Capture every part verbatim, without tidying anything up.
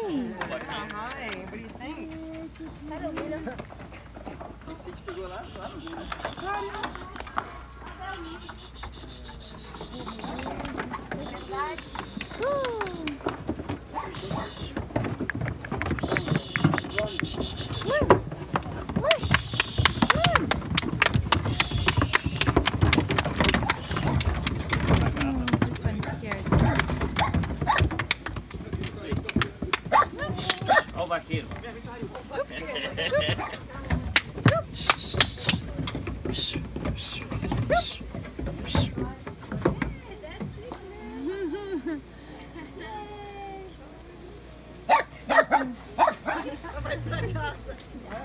Sim. Hi, what do you think? Esse que pegou lá, lá no chão. Olha o vaqueiro. Vai pra casa.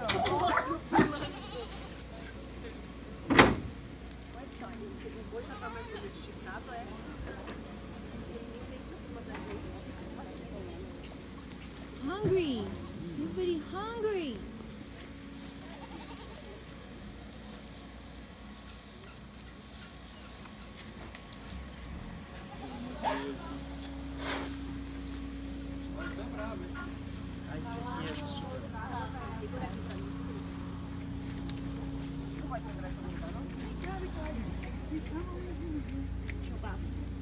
Hungry. Everybody hungry. Ai, isso aqui é absurdo. Segura aqui pra mim. Não vai segurar essa monta, não? Deixa eu bater.